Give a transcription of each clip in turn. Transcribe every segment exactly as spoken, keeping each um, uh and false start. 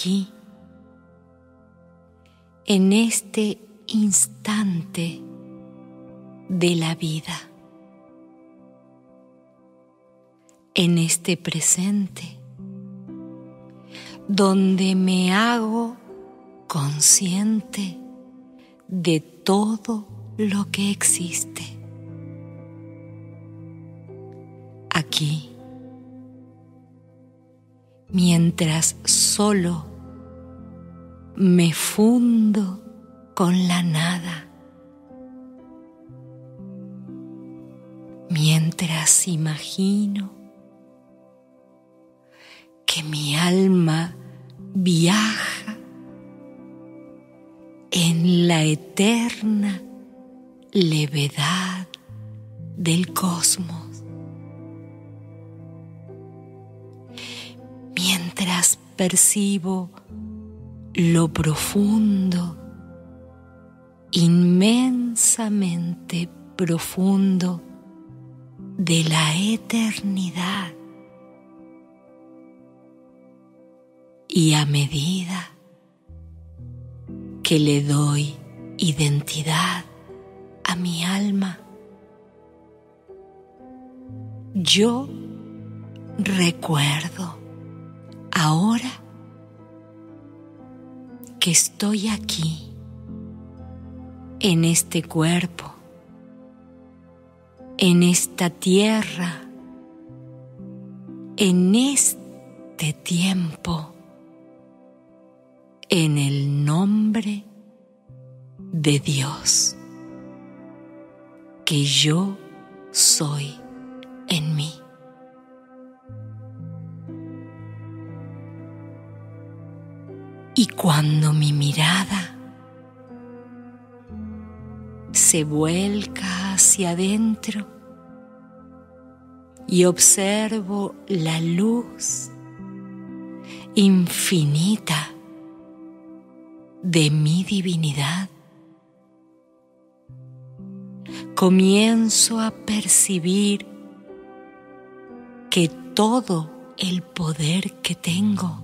aquí, en este instante de la vida, en este presente, donde me hago consciente de todo lo que existe. Aquí, mientras solo me fundo con la nada, mientras imagino que mi alma viaja en la eterna levedad del cosmos, mientras percibo lo profundo, inmensamente profundo de la eternidad, y a medida que le doy identidad a mi alma, yo recuerdo ahora que estoy aquí, en este cuerpo, en esta tierra, en este tiempo, en el nombre de Dios, que yo soy en mí. Y cuando mi mirada se vuelca hacia adentro y observo la luz infinita de mi divinidad, comienzo a percibir que todo el poder que tengo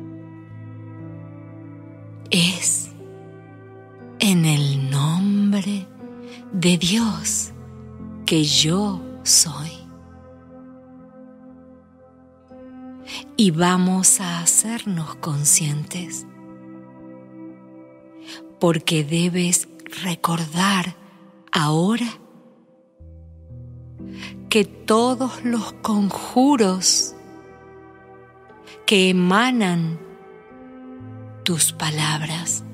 es en el nombre de Dios que yo soy. Y vamos a hacernos conscientes, porque debes recordar ahora que todos los conjuros que emanan tus palabras,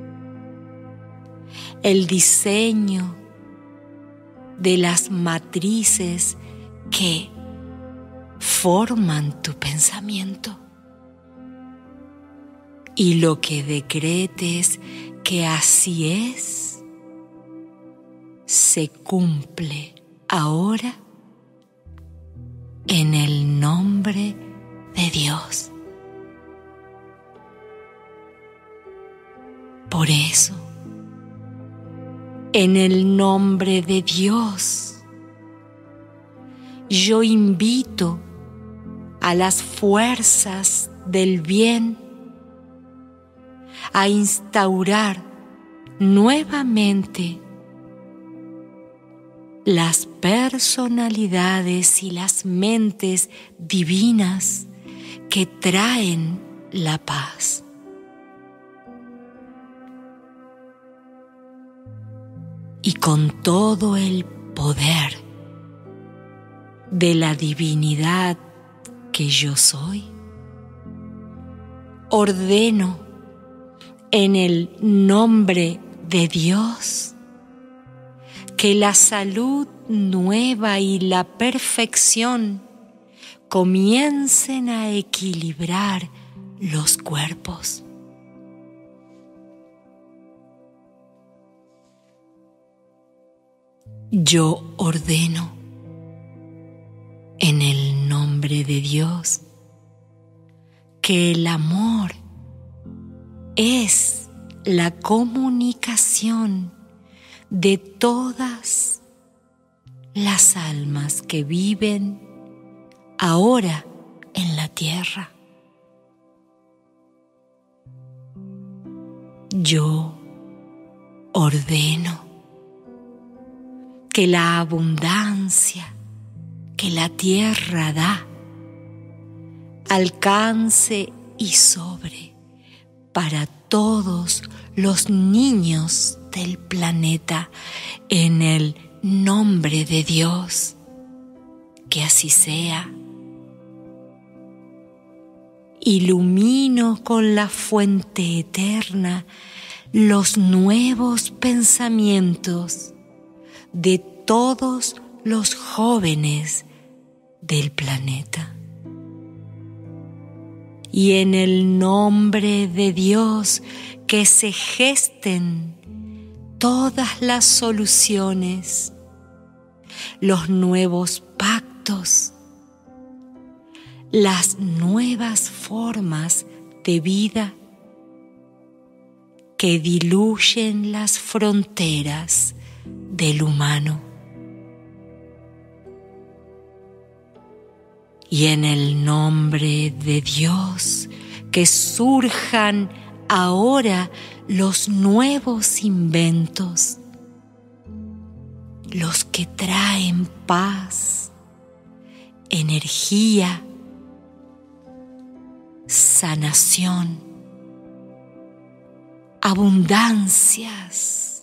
el diseño de las matrices que forman tu pensamiento, y lo que decretes que así es, se cumple ahora en el nombre de Dios. Por eso, en el nombre de Dios, yo invito a las fuerzas del bien a instaurar nuevamente las personalidades y las mentes divinas que traen la paz. Y con todo el poder de la divinidad que yo soy, ordeno en el nombre de Dios que la salud nueva y la perfección comiencen a equilibrar los cuerpos. Yo ordeno en el nombre de Dios que el amor es la comunicación de todas las almas que viven ahora en la tierra. Yo ordeno que la abundancia que la tierra da alcance y sobre para todos los niños del planeta en el nombre de Dios. Que así sea. Ilumino con la fuente eterna los nuevos pensamientos de todos los jóvenes del planeta. Y en el nombre de Dios que se gesten todas las soluciones, los nuevos pactos, las nuevas formas de vida que diluyen las fronteras del humano. Y en el nombre de Dios que surjan ahora los nuevos inventos, los que traen paz, energía, sanación, abundancias,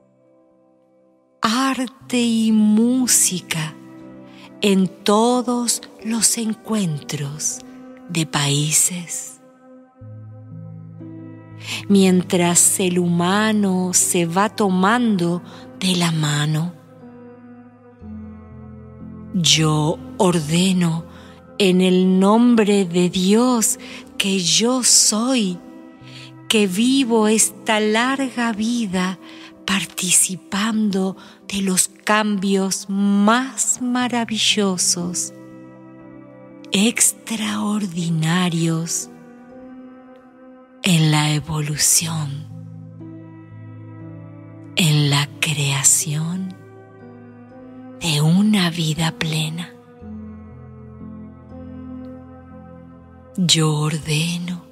arte y música en todos los encuentros de países. Mientras el humano se va tomando de la mano, yo ordeno en el nombre de Dios que yo soy, que vivo esta larga vida participando de los cambios más maravillosos, extraordinarios en la evolución, en la creación de una vida plena. Yo ordeno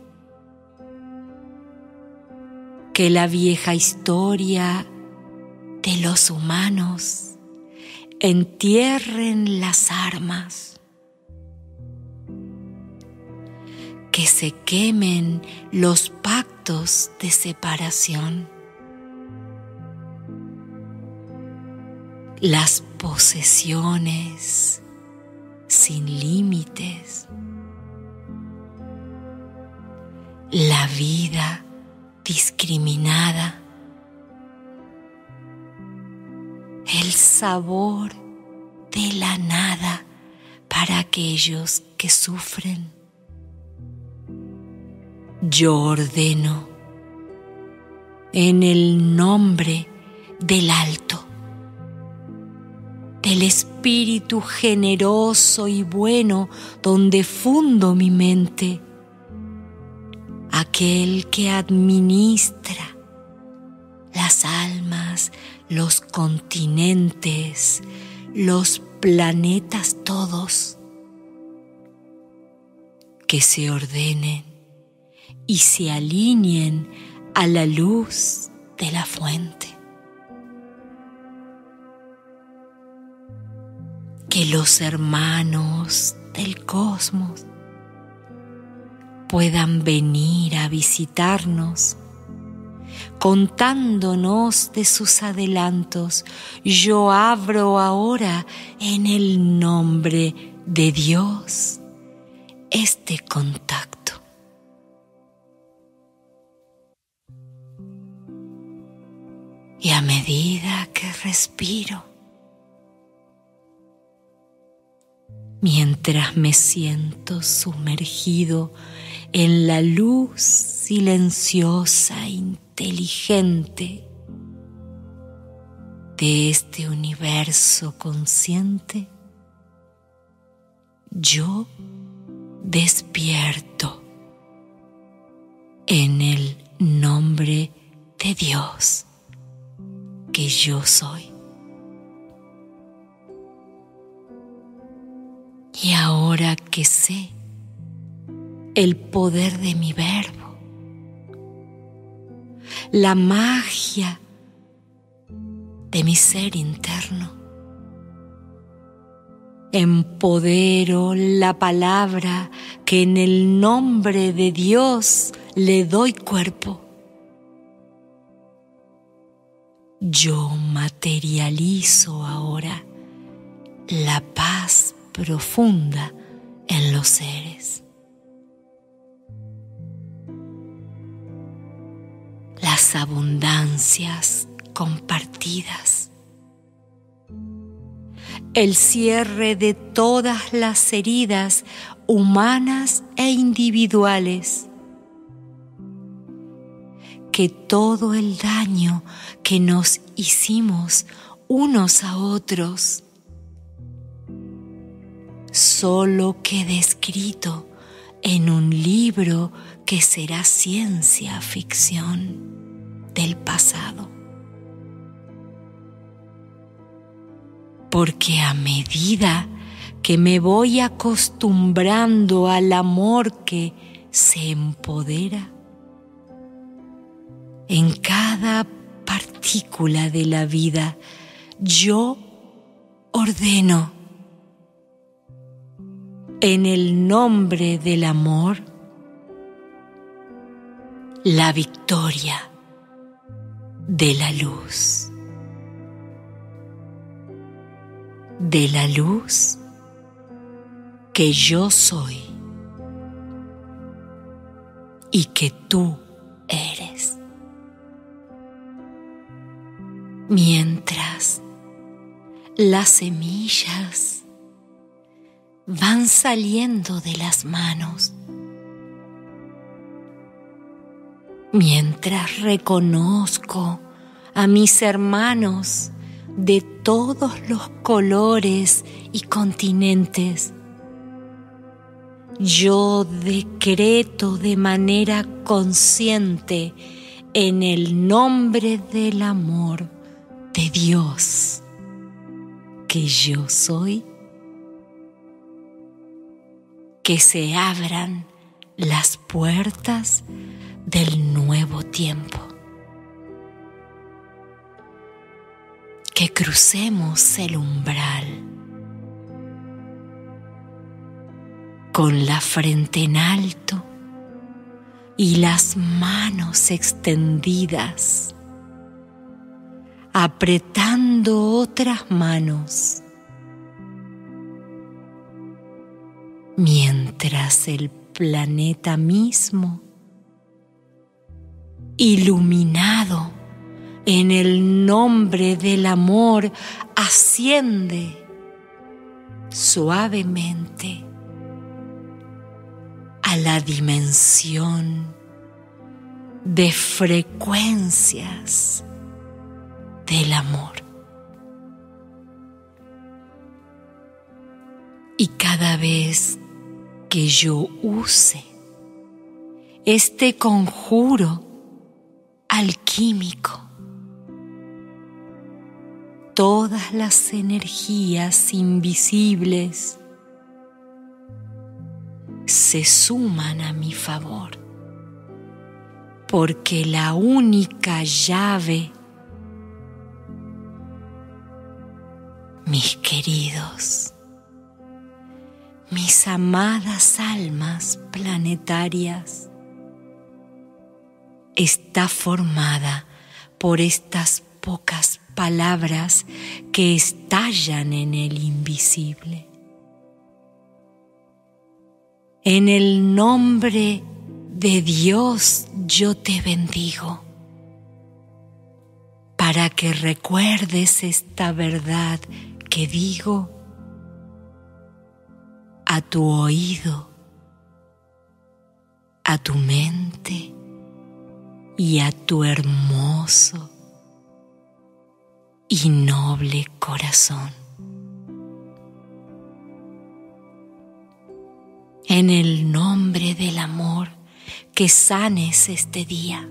que la vieja historia de los humanos entierren las armas, que se quemen los pactos de separación, las posesiones sin límites, la vida discriminada, el sabor de la nada para aquellos que sufren. Yo ordeno en el nombre del Alto, del Espíritu generoso y bueno donde fundo mi mente, aquel que administra las almas, los continentes, los planetas todos, que se ordenen y se alineen a la luz de la fuente. Que los hermanos del cosmos puedan venir a visitarnos, contándonos de sus adelantos. Yo abro ahora en el nombre de Dios este contacto. Y a medida que respiro, mientras me siento sumergido en la luz silenciosa e inteligente de este universo consciente, yo despierto en el nombre de Dios que yo soy. Y ahora que sé el poder de mi verbo, la magia de mi ser interno. Empodero la palabra que en el nombre de Dios le doy cuerpo. Yo materializo ahora la paz profunda en los seres. Las abundancias compartidas. El cierre de todas las heridas humanas e individuales. Que todo el daño que nos hicimos unos a otros solo quede escrito en un libro que será ciencia ficción del pasado. Porque a medida que me voy acostumbrando al amor que se empodera en cada partícula de la vida, yo ordeno en el nombre del amor la victoria de la luz. De la luz que yo soy y que tú eres. Mientras las semillas van saliendo de las manos, mientras reconozco a mis hermanos de todos los colores y continentes, yo decreto de manera consciente en el nombre del amor de Dios que yo soy, que se abran las puertas del nuevo tiempo. Que crucemos el umbral con la frente en alto y las manos extendidas, apretando otras manos, mientras el planeta mismo, iluminado en el nombre del amor, asciende suavemente a la dimensión de frecuencias del amor. Y cada vez que yo use este conjuro alquímico, todas las energías invisibles se suman a mi favor, porque la única llave, mis queridos, mis amadas almas planetarias, está formada por estas pocas palabras que estallan en el invisible. En el nombre de Dios yo te bendigo, para que recuerdes esta verdad que digo a tu oído, a tu mente y a tu hermoso y noble corazón. En el nombre del amor, que sanes este día.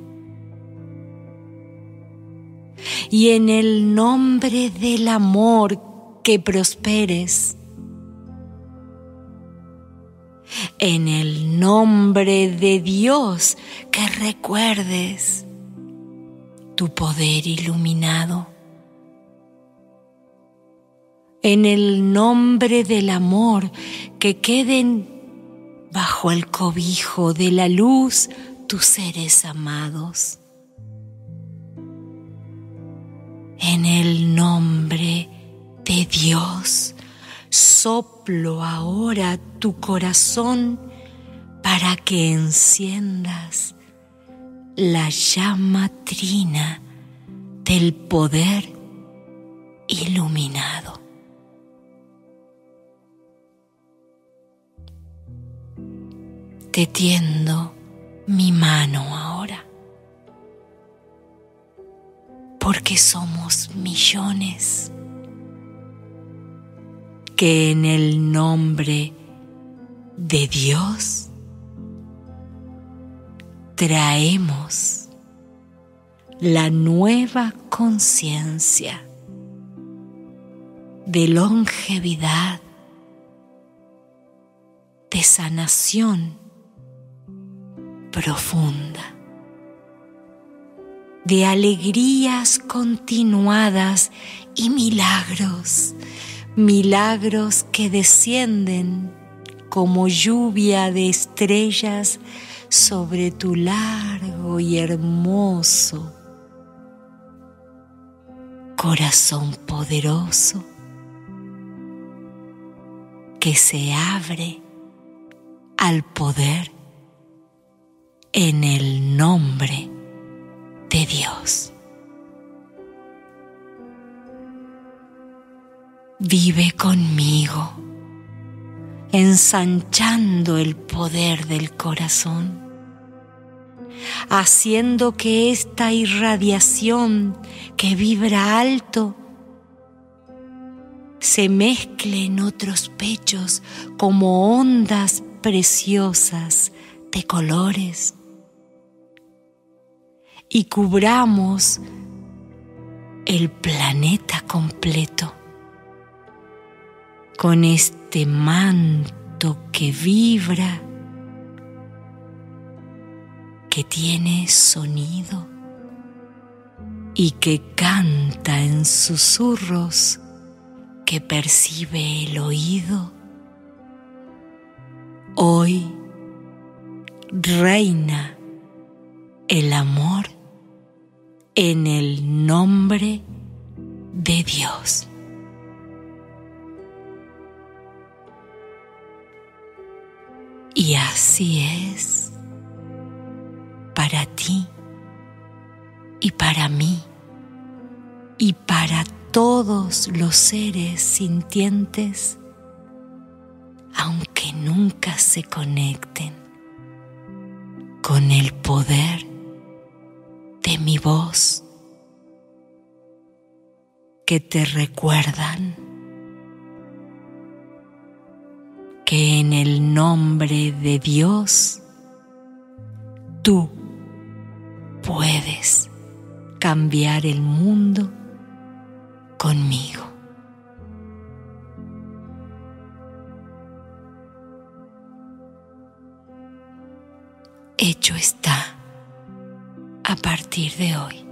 Y en el nombre del amor, que prosperes. En el nombre de Dios, que recuerdes tu poder iluminado. En el nombre del amor, que queden bajo el cobijo de la luz tus seres amados. En el nombre de Dios, soplo ahora tu corazón para que enciendas la llama trina del poder iluminado. Te tiendo mi mano ahora, porque somos millones que en el nombre de Dios traemos la nueva conciencia de longevidad, de sanación profunda, de alegrías continuadas y milagros, milagros que descienden como lluvia de estrellas sobre tu largo y hermoso corazón poderoso que se abre al poder en el nombre de Dios. Vive conmigo, ensanchando el poder del corazón, haciendo que esta irradiación que vibra alto se mezcle en otros pechos como ondas preciosas de colores y cubramos el planeta completo con este manto que vibra, que tiene sonido y que canta en susurros que percibe el oído. Hoy reina el amor en el nombre de Dios. Y así es para ti y para mí y para todos los seres sintientes, aunque nunca se conecten con el poder de mi voz, que te recuerdan que en el nombre de Dios tú puedes cambiar el mundo conmigo. Hecho está a partir de hoy.